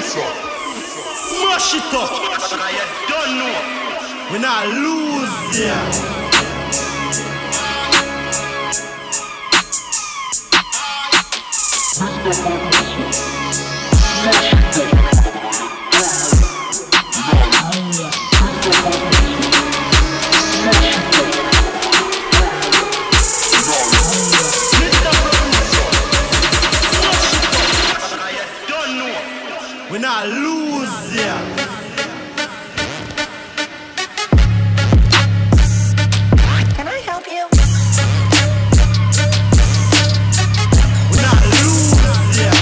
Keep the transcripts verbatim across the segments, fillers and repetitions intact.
Smash it up. You don't know. We not lose, yeah. We not lose, yeah. Can I help you? We not lose, yeah.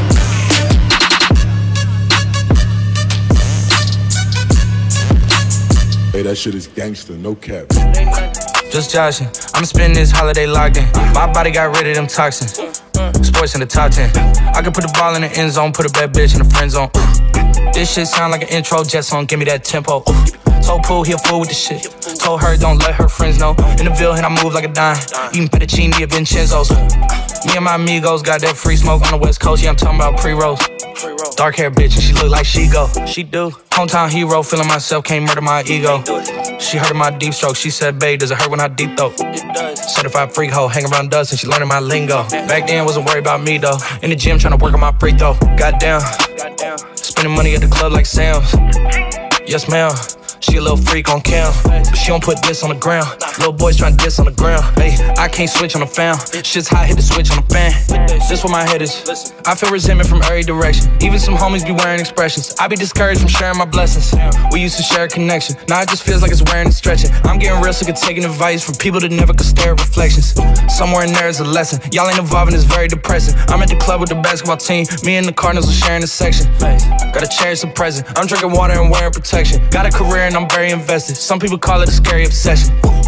Hey, that shit is gangster, no cap. Just joshing, I'm spending this holiday locked in. My body got rid of them toxins. Sports in the top ten. I can put the ball in the end zone, put a bad bitch in the friend zone. This shit sound like an intro jet song, give me that tempo. Told Pooh he a fool with the shit. Told her don't let her friends know. In the Ville and I move like a dime. Eating fettuccine at Vincenzo's. Me and my amigos got that free smoke on the west coast. Yeah, I'm talking about pre-rolls. Dark hair bitch and she look like she go. She do. Hometown hero, feeling myself, can't murder my ego. She heard of my deep stroke, she said, babe, does it hurt when I deep throat? Certified freak hoe, hang around dust and she learning my lingo. Back then, wasn't worried about me though. In the gym, trying to work on my free throw. Goddamn, spending money at the club like Sam's. Yes, ma'am. She a little freak on cam, but she don't put this on the ground. Little boys tryna diss on the ground. Hey, I can't switch on the fan. Shit's hot, hit the switch on the fan. This where my head is. I feel resentment from every direction. Even some homies be wearing expressions. I be discouraged from sharing my blessings. We used to share a connection. Now it just feels like it's wearing and stretching. I'm getting real sick of taking advice from people that never could stare at reflections. Somewhere in there is a lesson. Y'all ain't evolving, it's very depressing. I'm at the club with the basketball team. Me and the Cardinals are sharing a section. Gotta cherish the present. I'm drinking water and wearing protection. Got a career and I'm very invested. Some people call it a scary obsession.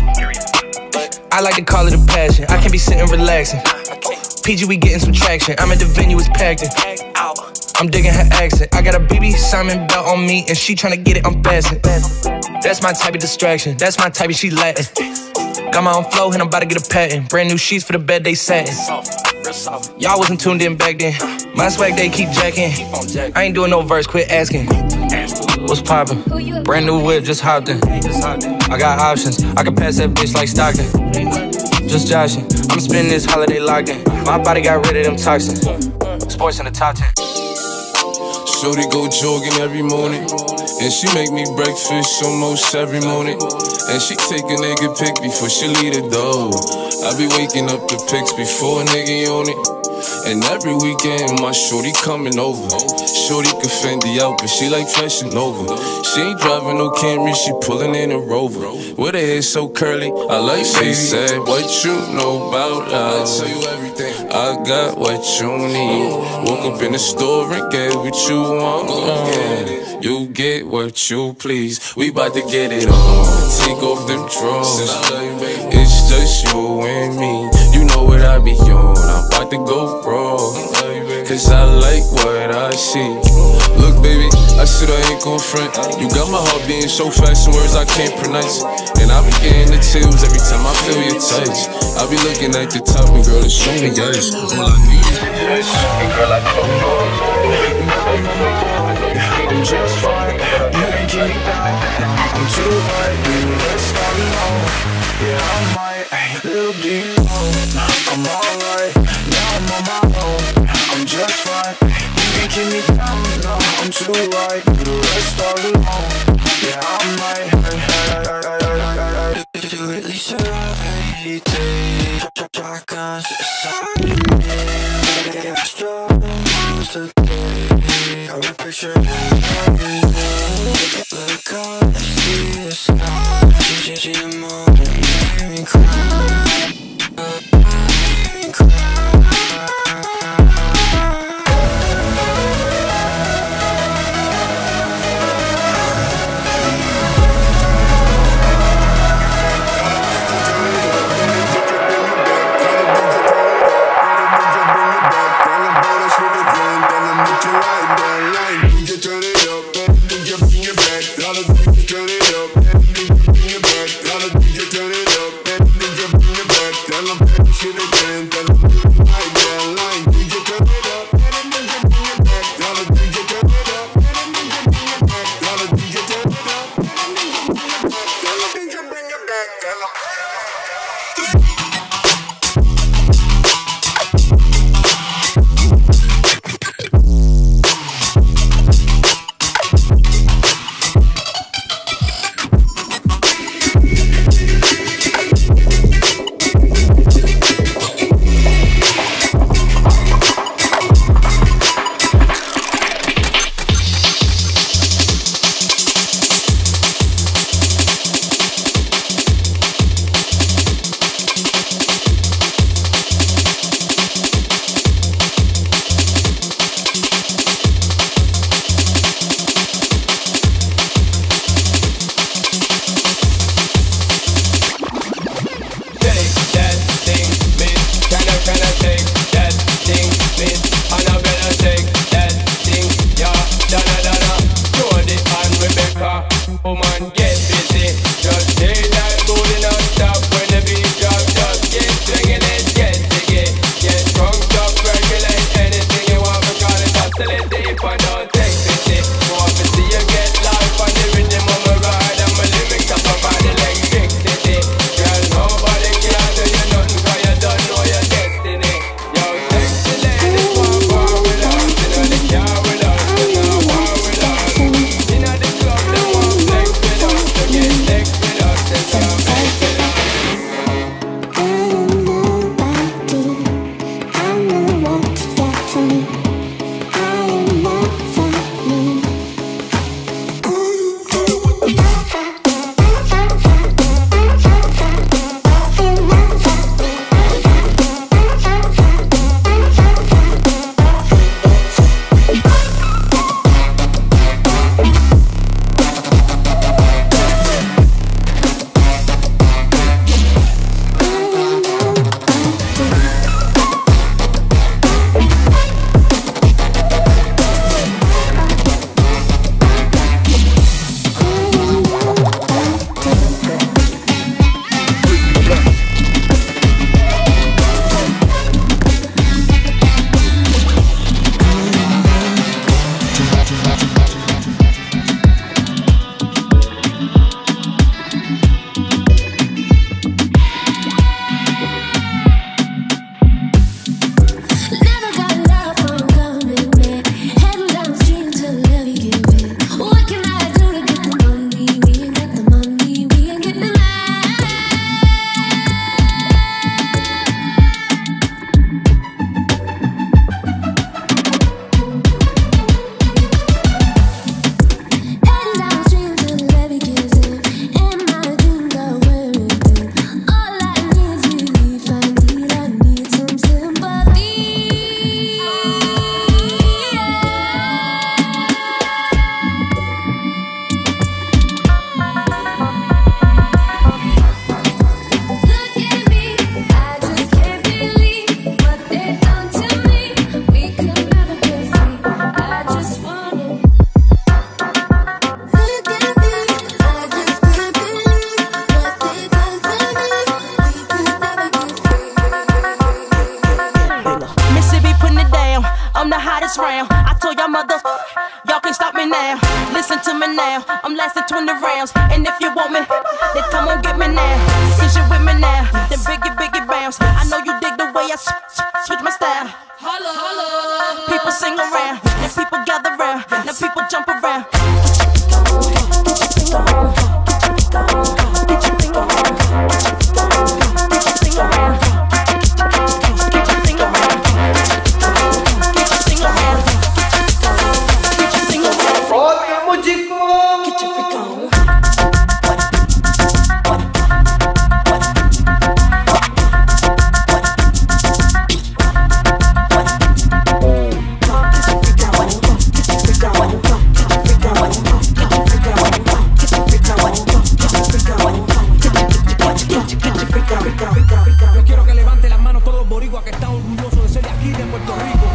I like to call it a passion. I can't be sitting relaxing. P G, we getting some traction. I'm at the venue, it's packed in. I'm digging her accent. I got a B B Simon belt on me and she tryna get it unfastened. That's my type of distraction. That's my type of she Latin. Got my own flow and I'm about to get a patent. Brand new sheets for the bed they satin. Y'all wasn't tuned in back then. My swag they keep jacking. I ain't doing no verse, quit asking. What's poppin'? Brand new whip, just hopped in. I got options, I can pass that bitch like Stockton. Just joshing, I'm spending this holiday locked in. My body got rid of them toxins. Sports in the top ten. Shorty go jogging every morning, and she make me breakfast almost every morning. And she take a nigga pic before she leave the door. I be waking up the pics before a nigga on it. And every weekend my shorty coming over. Shorty can Fendi out, but she like Fashion Nova. She ain't driving no Camry, she pulling in a Rover. With her hair so curly, I like she said, what you know about love? I tell you everything. I got what you need. Woke up in the store and get what you want. Uh, you get what you please. We bout to get it on. Take off them drawers. It's just you and me. You know what I be on. I'm about to go raw, cause I like what I see. Look baby, I said I ain't gon' front. You got my heart beating so fast in words I can't pronounce. And I be getting the chills every time I feel your touch. I be looking at the top and girl, it's only guys. All I need is this. And girl, I know I'm just fine, you ain't keep me down. I'm too high, let's start alone. Yeah, I might, little deep low. I'm alright, now I'm on my own. I'm just fine, you can't keep me down. No, I'm too right, let's start alone. Yeah, I might. You really should have hated. Shotguns inside of me. Yeah, I struggle most of the day. I would picture you. Look up and see the sky. She, she, the moon and make me cry. Make me cry. told y'all mothers, y'all can't stop me now. Listen to me now, I'm lasting twenty rounds. And if you want me, then come on get me now. Since you with me now, then biggie, biggie bounce. I know you dig the way I sw sw switch my style. Holla, holla. People sing around, then people gather round, now people jump around. Get your finger on, get your finger on, get your finger on, get your finger on, get your finger on, get your finger on, Olha, Mujico! get your finger on. Yo quiero que levante las manos todos los boricuas que están orgullosos de ser de aquí, de Puerto Rico.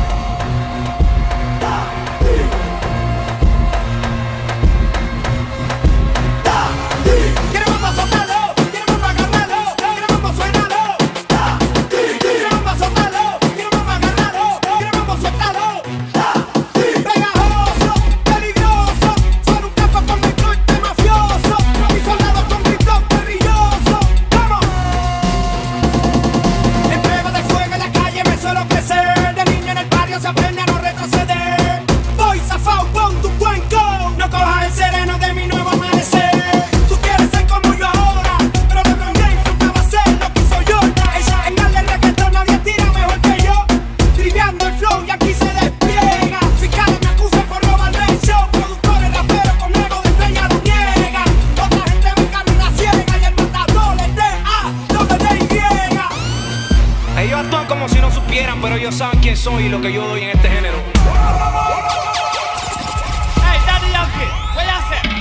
Ellos actúan como si no supieran, pero ellos saben quién soy y lo que yo doy en este género. Hey, Daddy Yankee, ¿qué hace?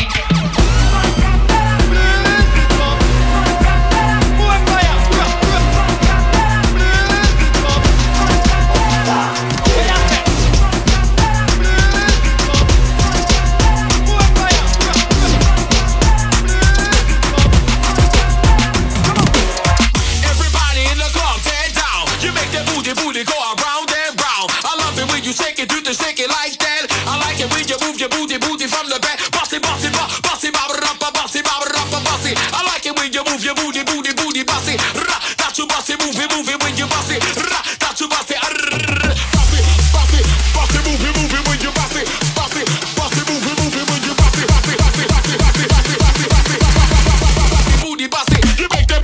You shake it, do the shake it like that. I like it when you move your booty, booty from the back. Bossy, bossy, bossy, bossy, bossy, bossy, bossy. I like it when you move your booty, booty, booty, bossy. Ra, that you bossy, move it, move it when you bossy. Ra, that you bossy, bossy, bossy, bossy, move it, move it when you bossy. Bossy, bossy, move it, move it when you bossy. Bossy, bossy, bossy, bossy, bossy, bossy, bossy, bossy, booty, bossy. You make them.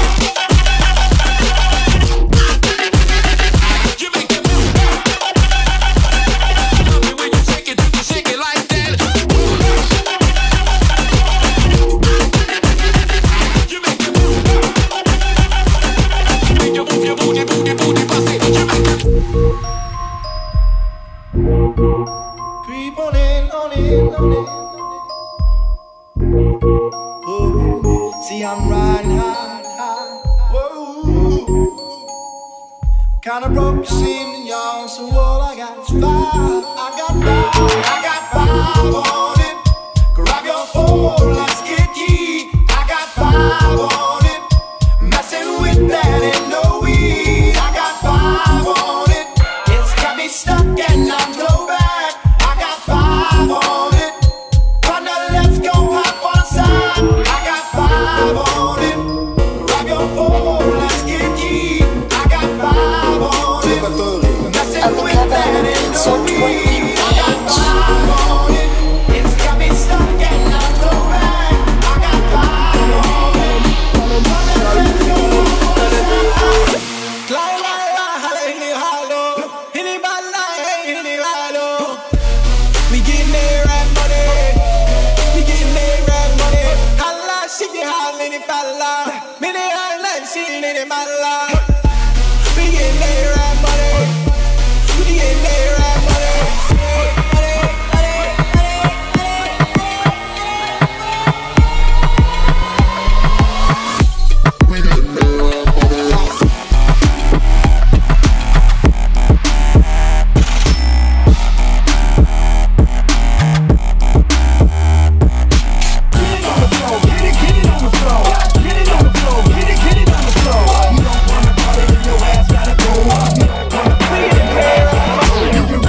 Creep on in, on in, on in. Ooh, see, I'm riding high, high. Whoa. Kinda broke, you see, y'all, so all I got is five. I got five, I got five on it. Grab your phone, let's get key. I got five on it. Messing with that ain't no weed. I got five on it. It's got me stuck and I'm no back. I got five on it. Partner, let's go hop on the side. I got five on it. Grab your phone, let's get key. I got five on it. Messing with that ain't no weed. I got five on it. It's got me stuck and I'm no back. I got five on it. Partner, let's go hop on the side. Climb, climb, holla, in the hollow. In the bala, in the hollow. We getting there right money. We getting there right money. Holla, she get holla in the falla. Me the holla, she in the mala. We getting there right money. We getting there right money. Money, money, You can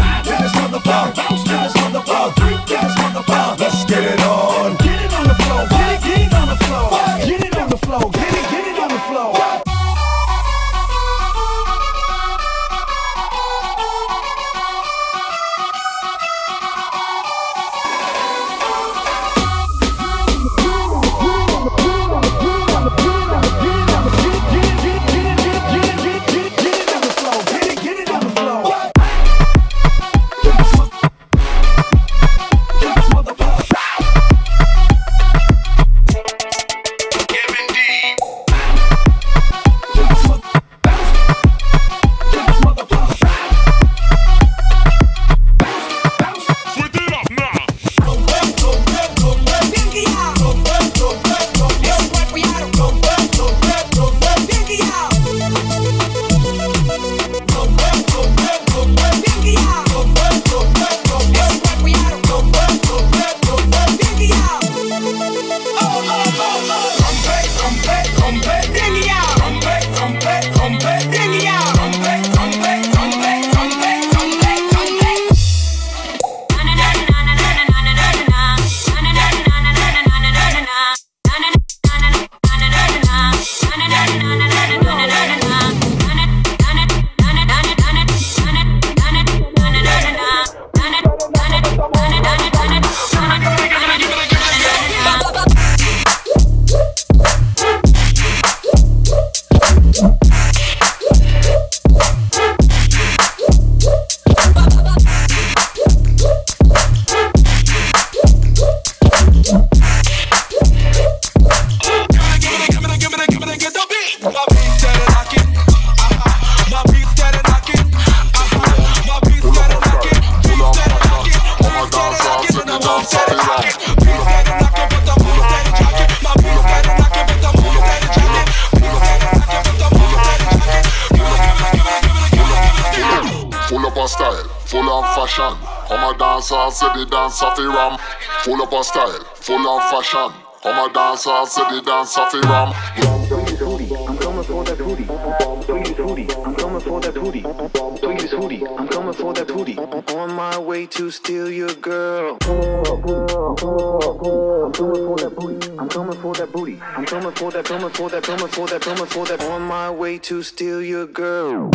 Come a dancer, say the dancer fi ram. Full up of style, full of fashion. Come a dancer, say the dancer fi ram. I'm coming for that booty. Tweety's hootie. I'm coming for that booty. Tweety's hootie. I'm coming for that booty. On my way to steal your girl. I'm coming for that booty. I'm coming for that booty. I'm coming for that, coming for that, coming for that, coming for that. On my way to steal your girl.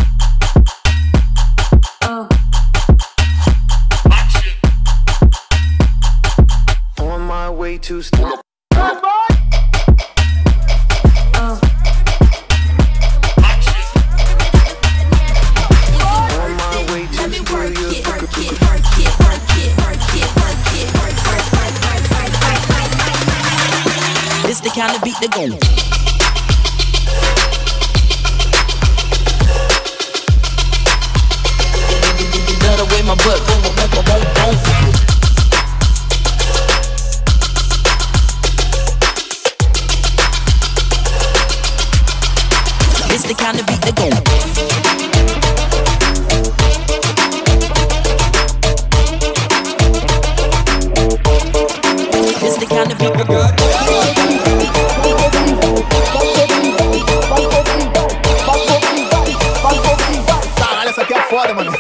Oh. On my way to steal. This the kind of beat that go. Love the way my butt boom, boom, boom, boom, boom. This the kind of beat that go. This the kind of beat that go. Essa aqui é foda, mano.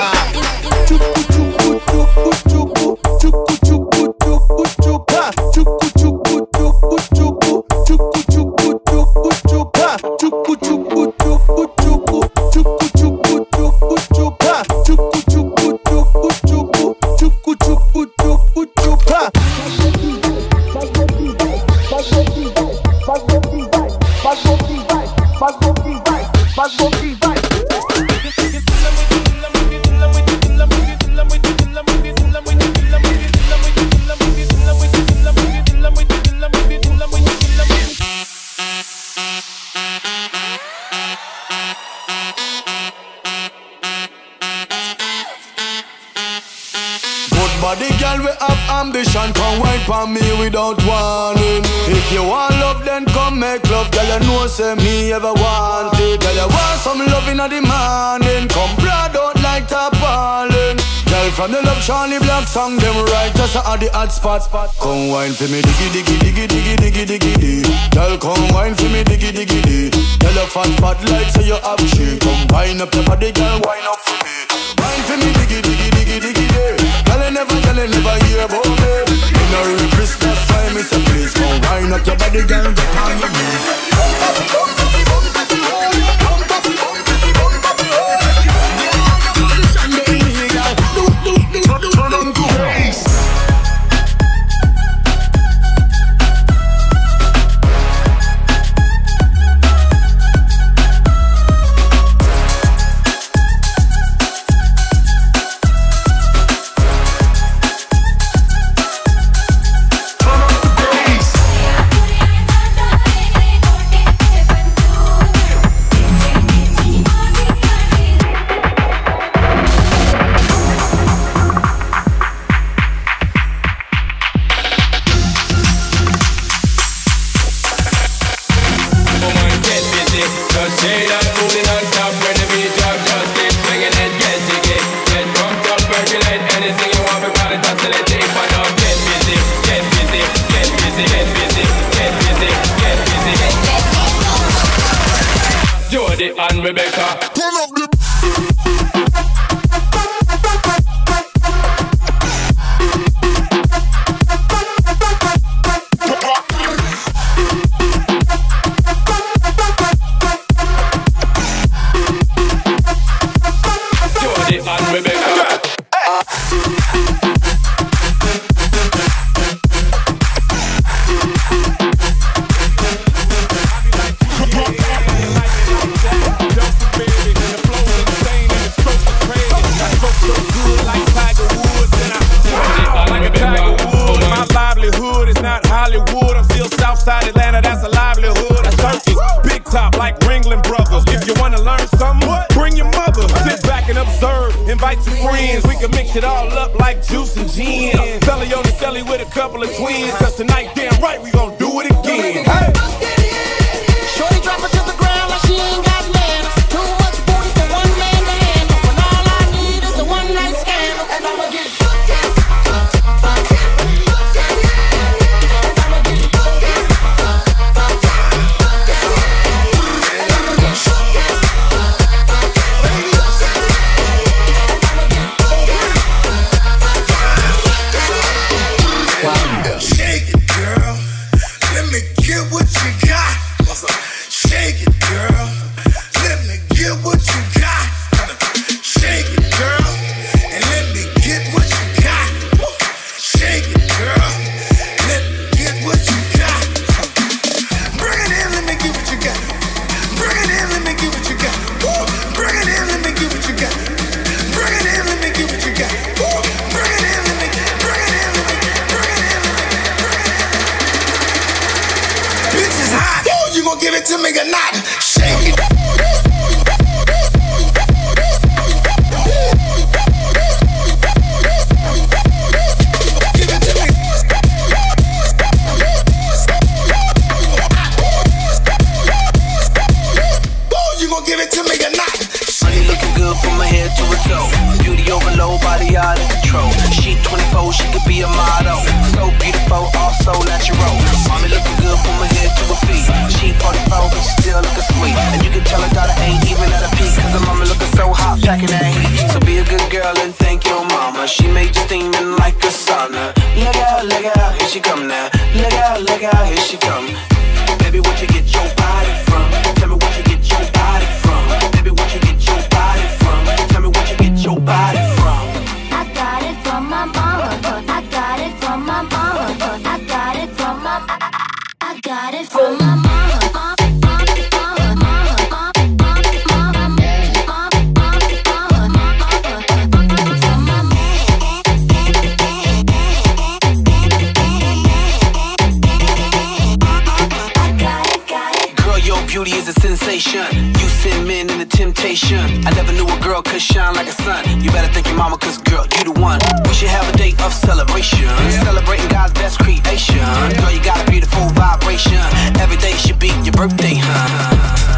Body girl we have ambition, come wine for me without warning. If you want love then come make love, girl you know say me ever want it. Girl you want some loving at the morning, come broad out like tarpaulin. Girl from the Love Charlie Black song, them right just at the hot spot spot. Come wine for me diggy diggy diggy diggy diggy diggy diggy. Girl come wine for me diggy diggy diggy. Girl you fat fat like say you have shit. Come wine up your body girl, wine up for me. Wine for me diggy diggy diggy diggy diggy. Girl you never, girl you never hear about me. In a real Christmas time it's a place. Come wine up your body girl, get on your knees. Jody and Rebecca. Turn up the Jody and Rebecca. Atlanta, that's a livelihood. A circus, big top like Ringling Brothers. If you wanna learn something, bring your mother. Sit back and observe, invite your friends. We can mix it all up like juice and gin. Celly on the celly with a couple of twins. Cause tonight, damn right, we gon' do it again. Hey! Shorty drop it to the ground like she ain't got manners. Too much booty for one man to handle. When all I need is a one night scandal. And I'ma get give it to me or not? Shake it. Give it to me or not? Money looking good from my head to her toe. Beauty overload, body out of control. She twenty-four, she could be a model. So beautiful, also natural. Mommy looking good from her head to her feet. She forty-four, but she still looking sweet. And you can tell her daughter ain't even at her peak, cause her mama looking so hot, packing that heat. So be a good girl and thank your mama. She made you steaming like a sauna. Look out, look out, here she come now. Look out, look out, here she come. Baby, where'd you get your body from? Tell me where'd you get your body from? Baby, where'd you get your body from? Tell me where'd you get your body from? I got it from my mama. I got it from my mama. I got it from my. I got it from my mama. Beauty is a sensation. You send men in a temptation. I never knew a girl could shine like a sun. You better thank your mama, cause girl, you the one. We should have a day of celebration, celebrating God's best creation. Girl, you got a beautiful vibration. Every day should be your birthday, huh?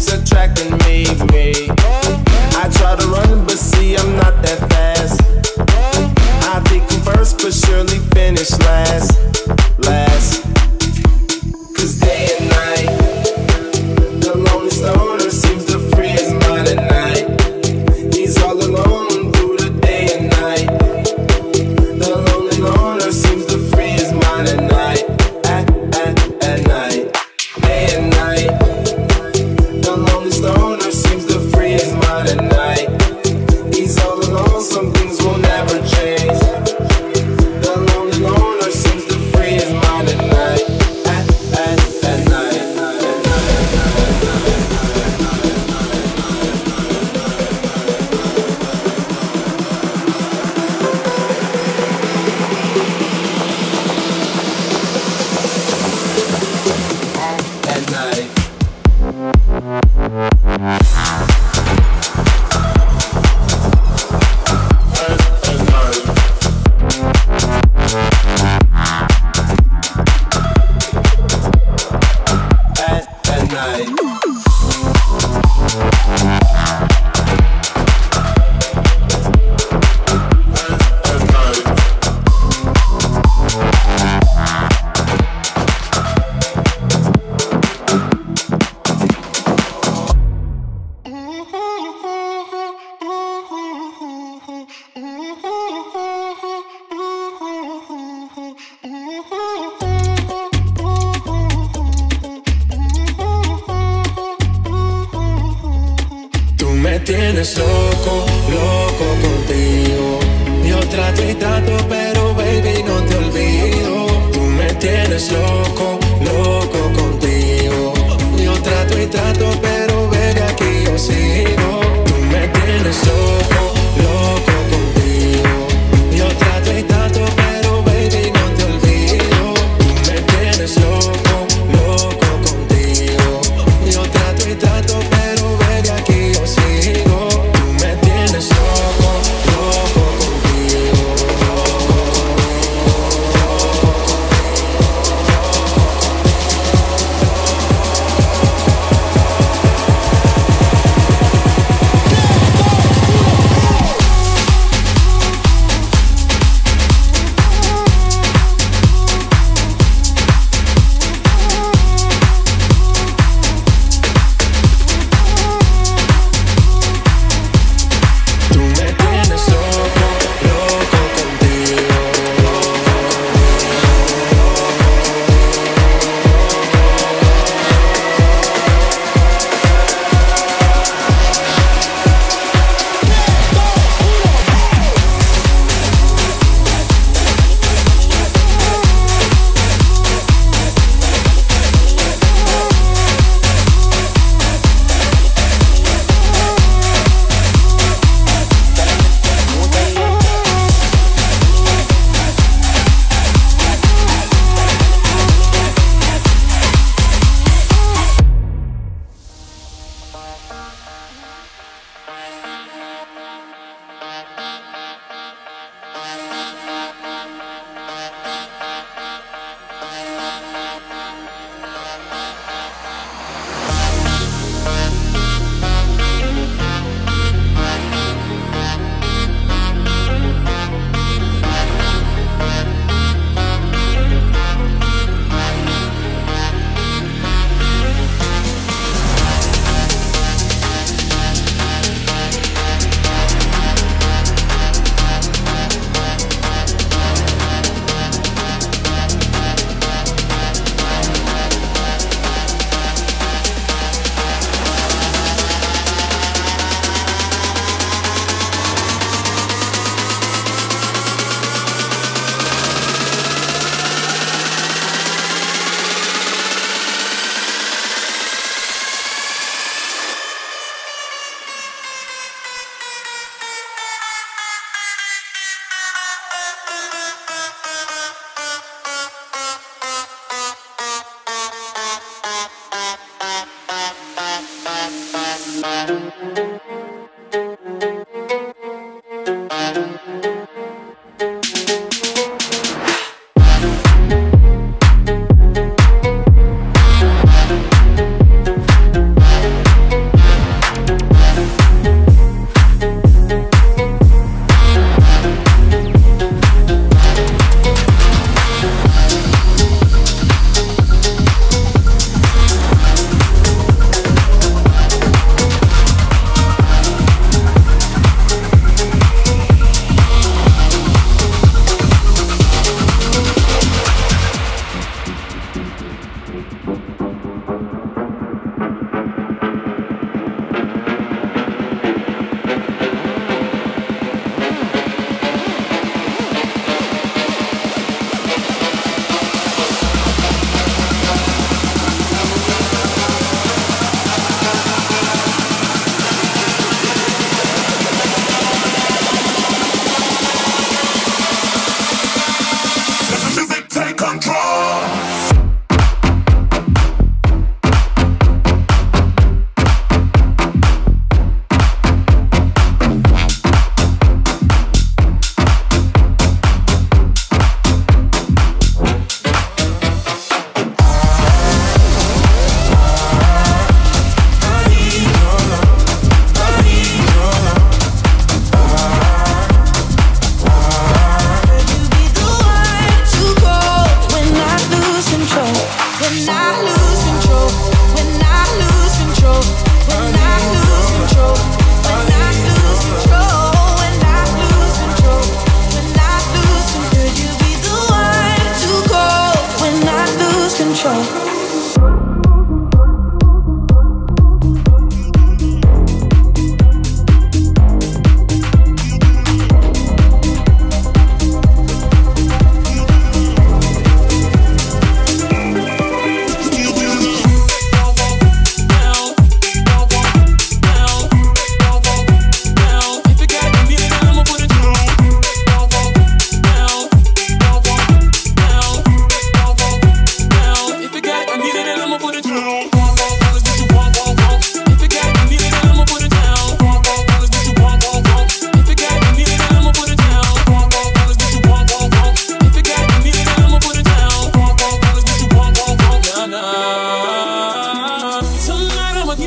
me. I try to run, but see, I'm not that fast. tienes loco, loco contigo. Yo trato y trato, pero baby no te olvido. Tú me tienes loco, loco contigo. Yo trato y trato, pero baby aquí yo sigo. Tú me tienes loco, loco contigo. Yo trato y trato, pero baby no te olvido. Tú me tienes loco, loco contigo. Yo trato y trato, pero baby aquí yo sigo. Tú me tienes loco, loco contigo.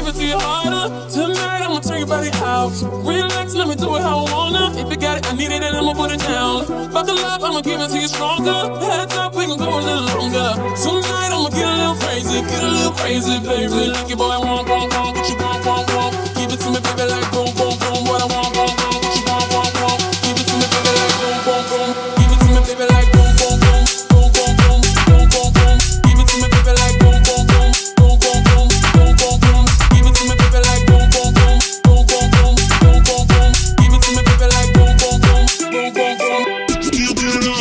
give it to you harder. Tonight I'ma turn your body out. Relax, let me do it how I wanna. If you got it, I need it, and I'ma put it down. Buckle up, I'ma give it to you stronger. Heads up, we gon' go a little longer. Tonight I'ma get a little crazy, get a little crazy, baby. Like your boy, wonk, wonk, wonk, what you want, wonk, wonk. Give it to me, baby, like boom, boom, boom. What I want, wonk, wonk, what you want, wonk, wonk. Give it to me, baby, like boom, boom, boom. Give it to me, baby, like boom, boom, boom. Boom, boom, boom, boom, boom, boom. Give it to me, baby, like boom, boom, boom. Boom, boom, boom, boom, boom, boom. Give it to me, baby, like boom, boom, boom. Boom, boom, boom, boom, boom, boom. Give it to me, baby, like boom, boom, boom. Boom, boom, boom. You do it.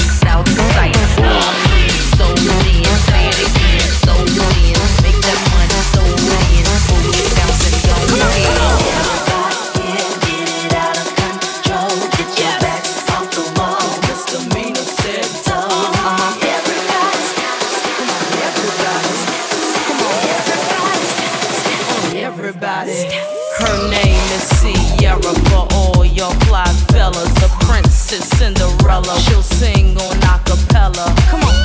Make that money. everybody. Her name is Sierra for all your fly fellas. The princess Cinderella, she'll sing on acapella. Come on.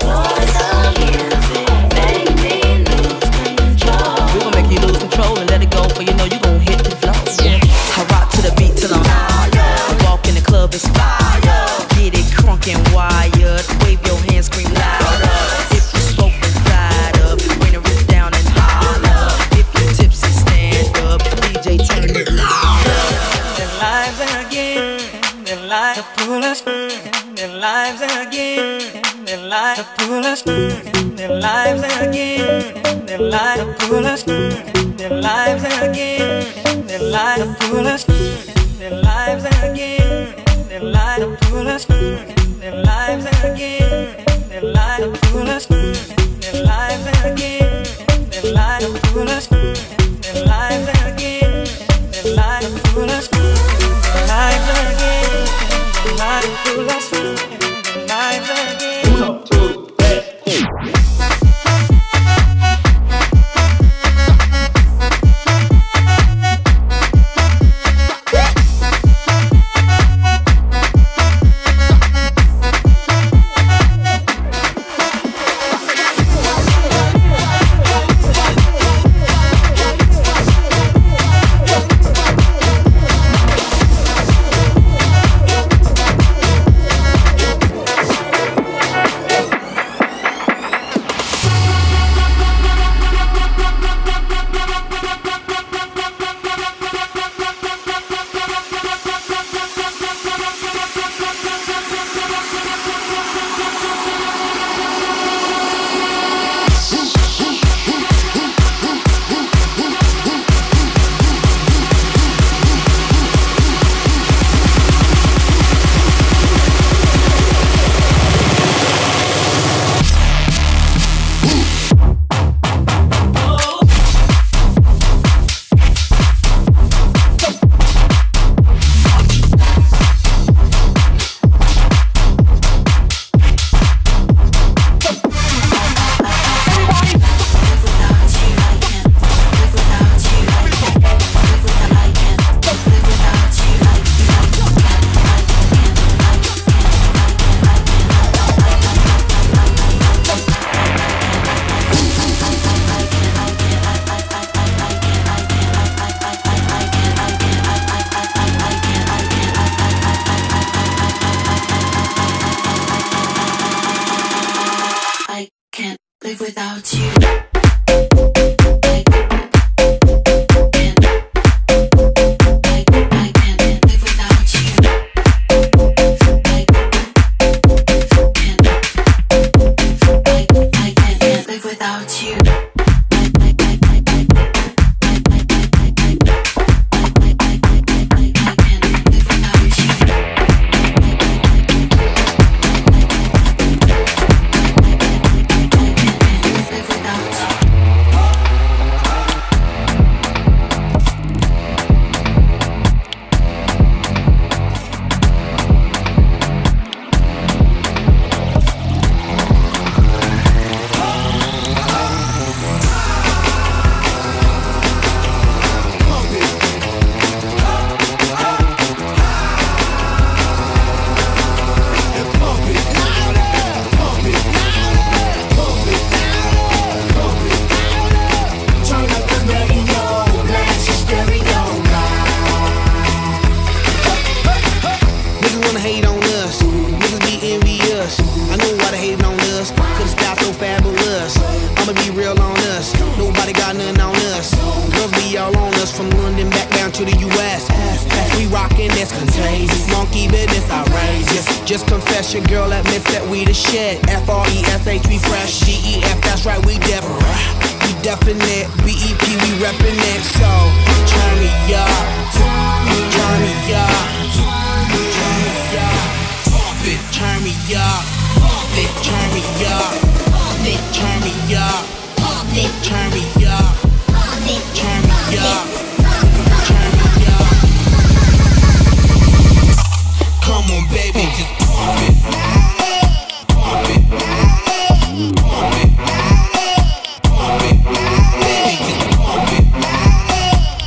We gon' make you lose control and let it go, for you know you gon' hit the floor. Yeah. I rock to the beat till I'm higher. I walk in the club, it's fire. Get it crunk and wired. Wave your hands, scream louder. If you smoke and fried up, bring the wrist down and holler. If you tipsy, stand up. D J, turn it louder. Their lives again. Their lives to pull us. Their lives again. Their lives to pull us. Their lives again. Their lives to pull us. Their lives again. Their lives to pull us. Their lives again. Their lives to pull us. Their lives again. Their lives to pull us. Their lives again. Their lives to pull us. Their lives again. Their lives to pull us. Their lives again. Their lives to pull us. Their lives again. Uno, two, tres, four. Just confess your girl admits that we the shit. F R E S H, we fresh. G E F, that's right, we def. We definite. B E P, we reppin' it. So, turn me up. Turn me up. Turn me up. Pump it. Turn me up. Pump it. Turn me up. Pump it. Turn me up. Pump it. Turn me up. Pump it. Turn me up. Turn me up. Come on, baby, just pump it. Pump it. Pump it. Pump it. Baby, just pump it.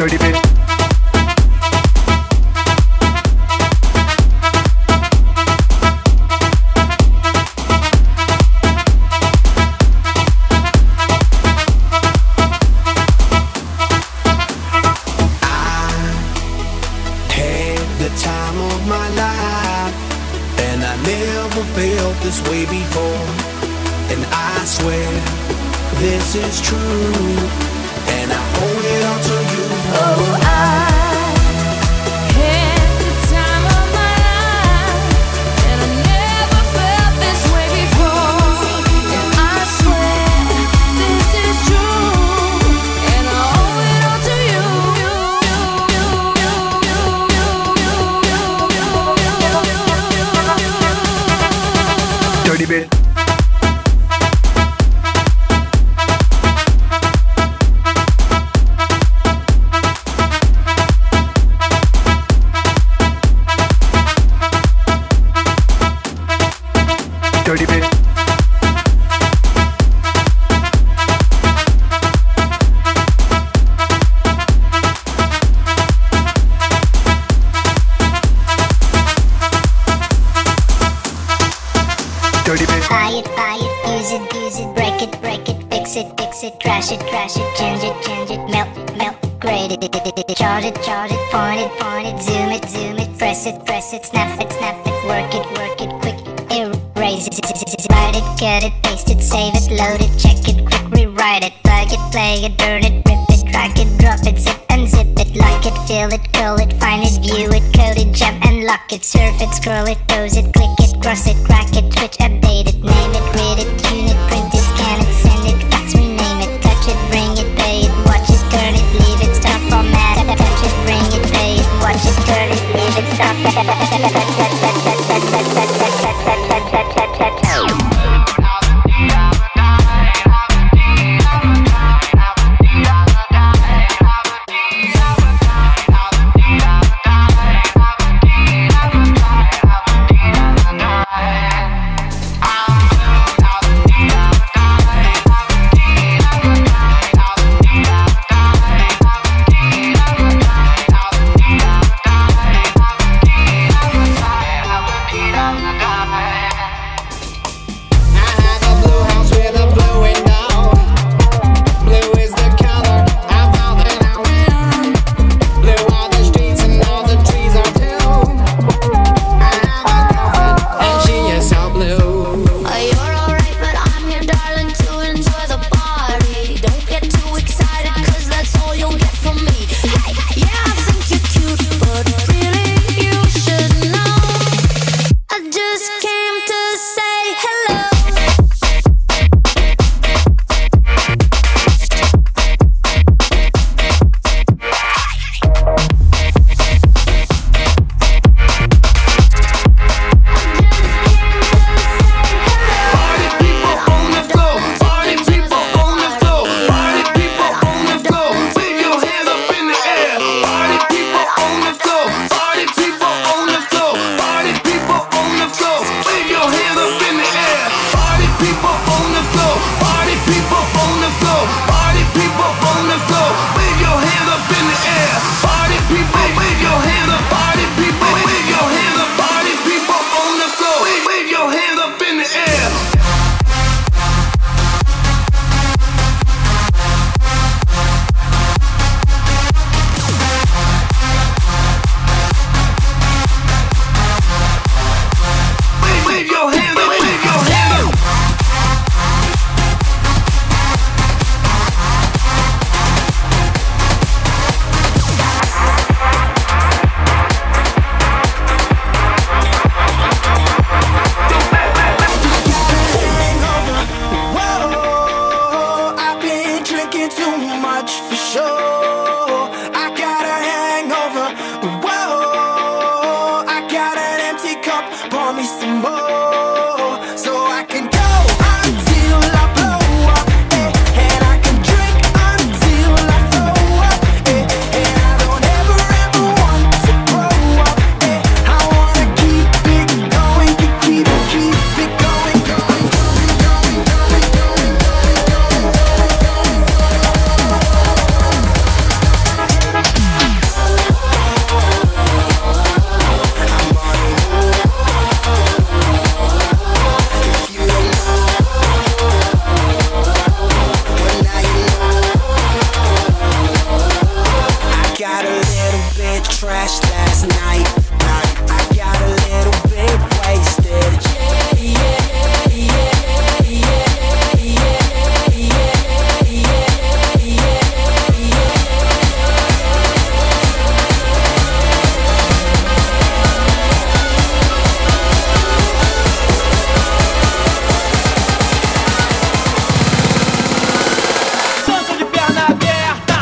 Dirty bit. This way before, and I swear this is true, and I owe it all to you. Oh, I had the time of my life, and I never felt this way before, and I swear this is true, and I owe it all to you. Dirty bit. Dirty bit. Buy it, buy it, use it, use it, break it, break it, fix it, fix it, trash it, trash it, change it, change it, melt it, melt it, grade it, charge it, charge it, point it, point it, zoom it, zoom it, press it, press it, snap it, snap it, work it, work it, quick, erase it, write it, cut it, paste it, save it, load it, check it, quick, rewrite it, plug it, play it, burn it, rip it, drag it, drop it, zip, unzip it, lock it, fill it, curl it, find it, view it, code it, jump and lock it, surf it, scroll it, pose it, click it, cross it, crack it, switch, update it, name it, read it, tune it, print it, scan it, send it, fax, rename it, touch it, bring it, pay it, watch it, turn it, leave it, stop, format it, touch it, bring it, pay it, watch it, turn it, leave it, stop. bit trashed last night. I got a little bit wasted. Yeah, yeah, yeah, yeah, yeah, yeah, yeah, yeah. Santo de perna aberta.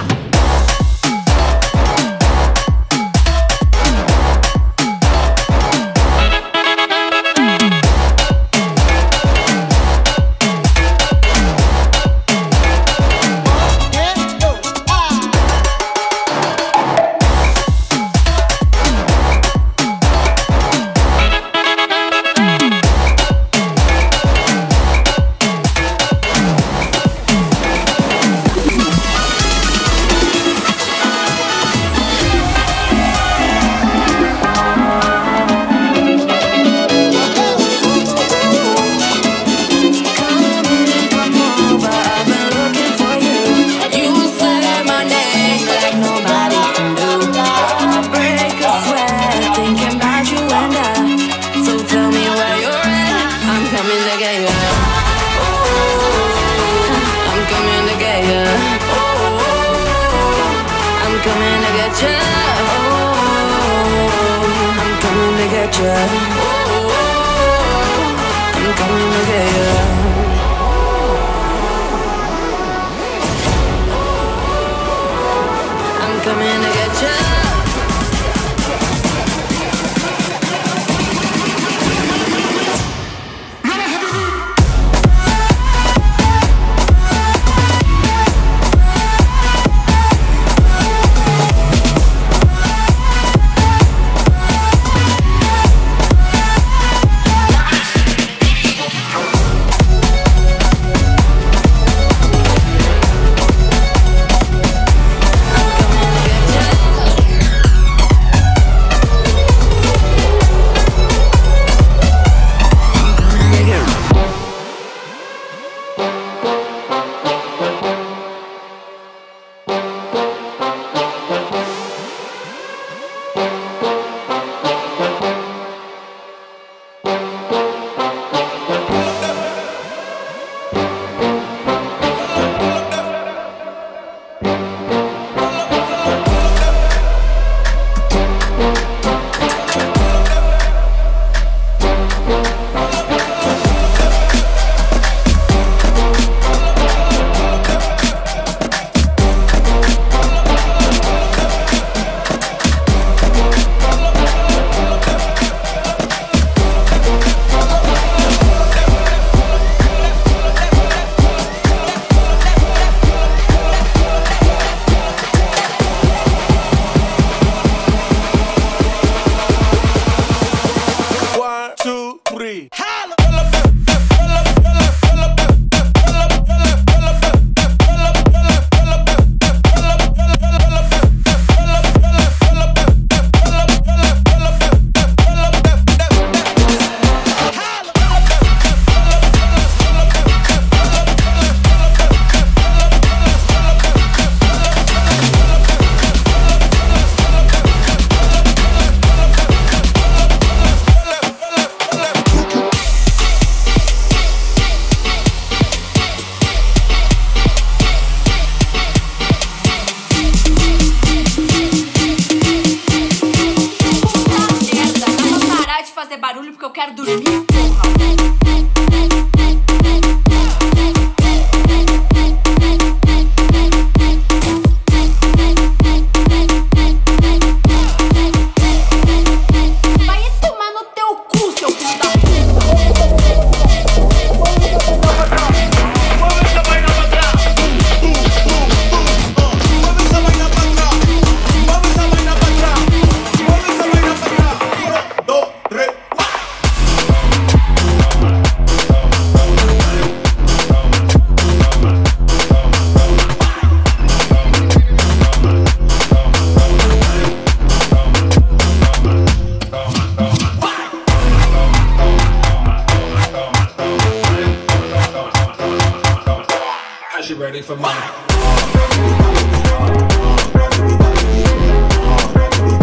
for money.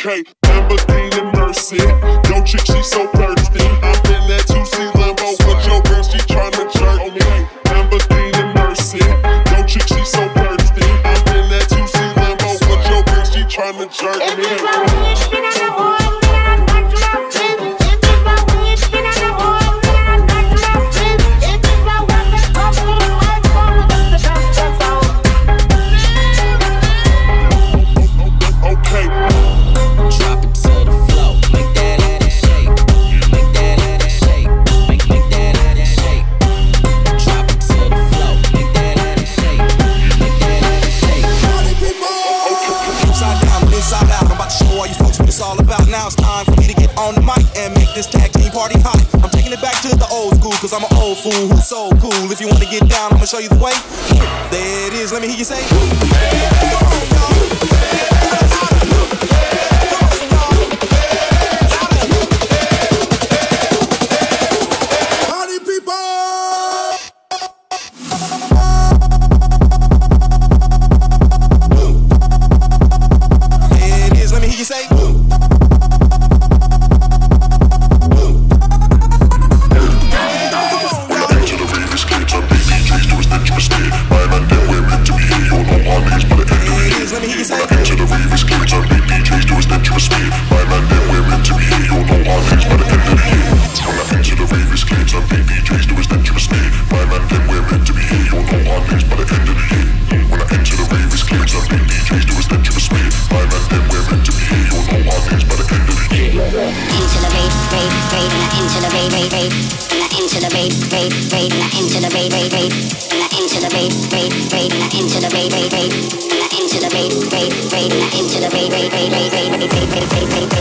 Okay, Lamborghini Mercy. Yo, chick, she so thirsty. I'm in that two C Lambo with your girl, she tryna jerk me. Lamborghini Mercy. Yo, chick, she so thirsty. I'm in that two C Lambo with your girl, she tryna jerk me. Now it's time for me to get on the mic and make this tag team party hot. I'm taking it back to the old school, cause I'm an old fool who's so cool. If you wanna get down, I'ma show you the way. There it is, let me hear you say. Party people! There it is, let me hear you say. Let me hear you say it. Into the rave escapes and big D Js do us dangerous speed. My man, then we're meant to be here. You'll know our names by the end of the year. When I enter the rave escapes and big D Js do us dangerous speed. My man, then we're meant to be here. You'll know our names by the end of the year. When I enter the rave escapes and big D Js do us dangerous speed. My man, then we're meant to be here. You'll know our names by the end of the year. Into the rave, rave, rave, and into the rave, rave, rave, and into the rave, rave, rave, and into the rave, rave, rave, and into the rave, rave, rave, and into the rave, rave, rave, and into the rave, rave, rave, and into the rave, rave, rave, rave, rave, rave, rave, rave, rave, rave, rave,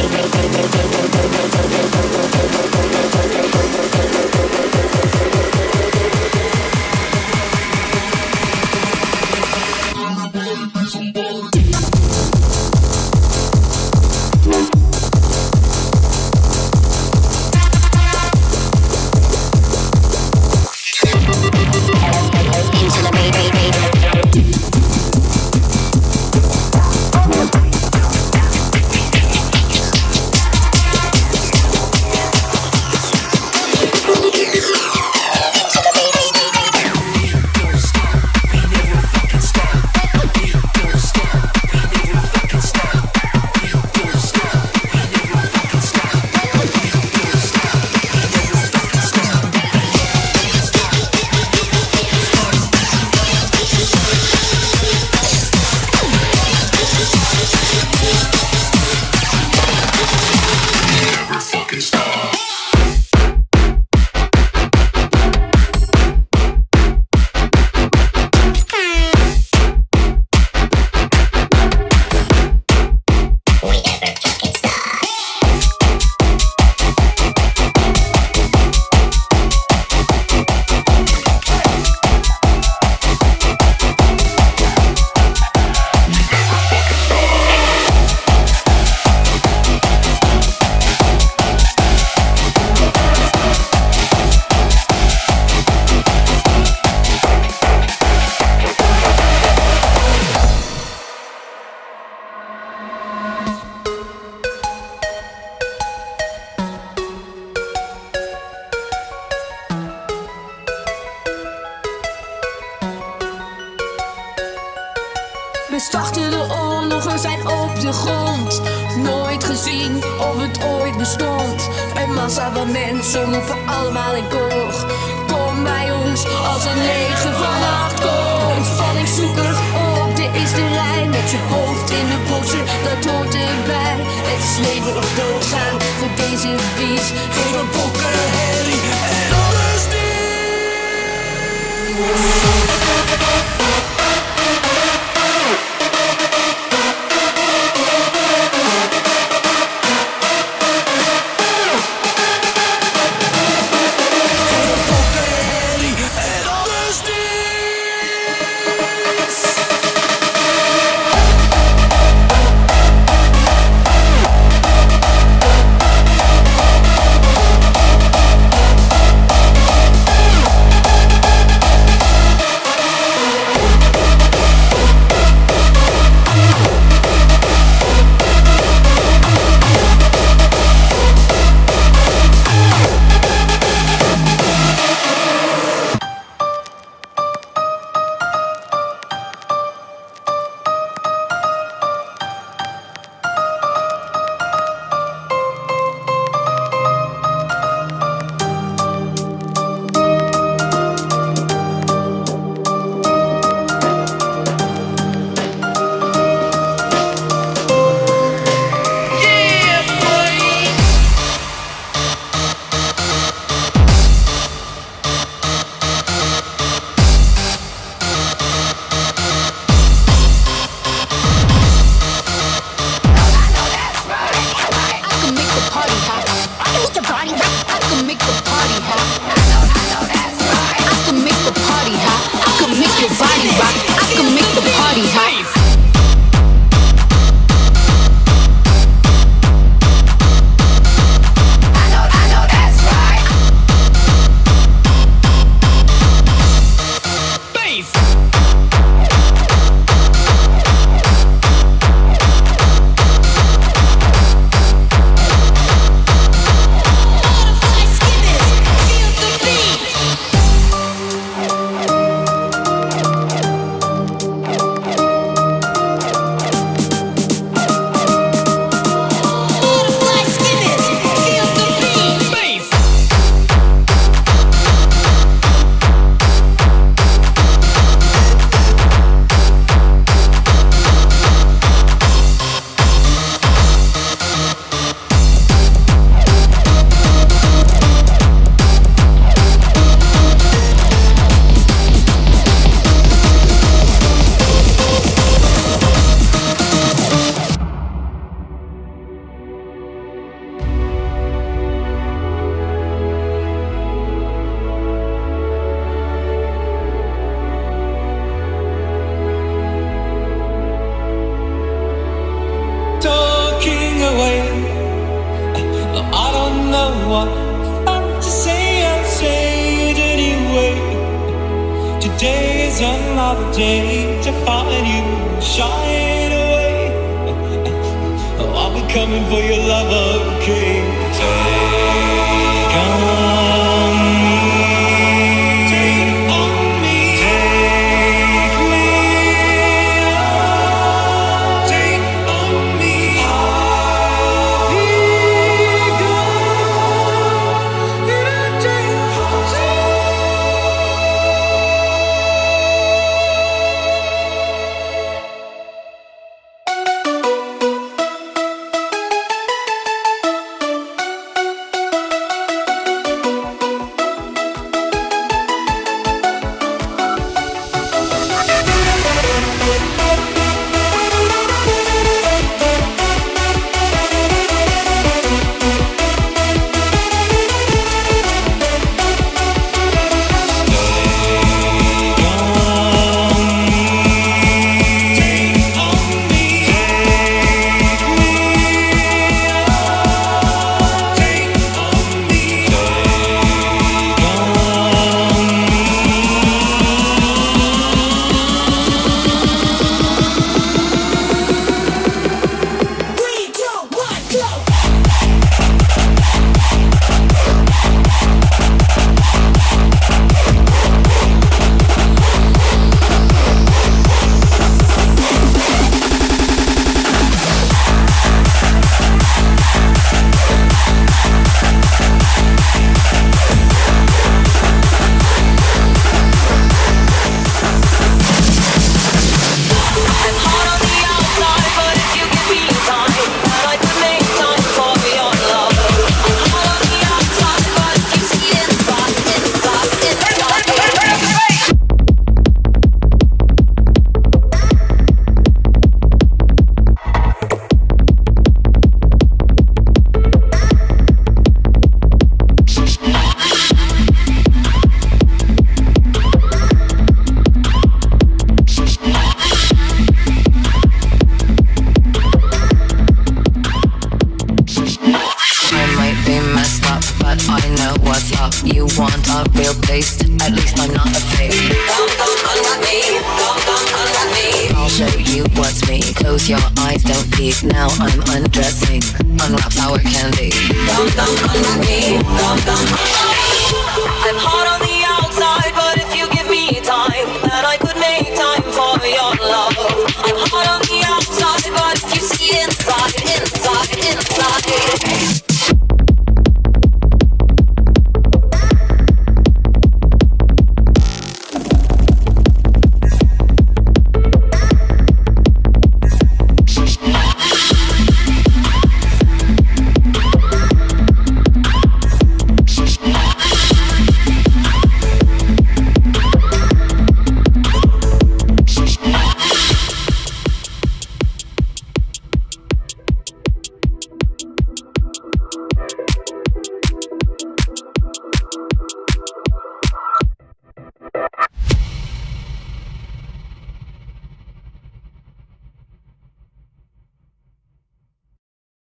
We starten de oorlog, we zijn op de grond. Nooit gezien of het ooit bestond. Een massa van mensen roepen allemaal in koor. Kom bij ons als een leger van hardcore. Ontspanningszoeker op de eerste rij. Met je hoofd in de boksen, dat hoort erbij. Het is leven of doodgaan voor deze beat. Geef een bokken, herrie en alles what I'm to say, I'll say it anyway. Today is another day to find you shying away. Oh, I'll be coming for your love, okay? Take on me. Take on me. Take me on. Take on me. I'll be gone in a day or two. You want a real taste? At least I'm not a fake. Come, come, unwrap me. Come, come, unwrap me. I'll show you what's me. Close your eyes, don't peek. Now I'm undressing. Unwrap sour candy. Come, come, unwrap me. Come, come, unwrap me. I'm hot on the outside, but if you give me time, then I could make time for your love. I'm hot on the outside, but if you see inside.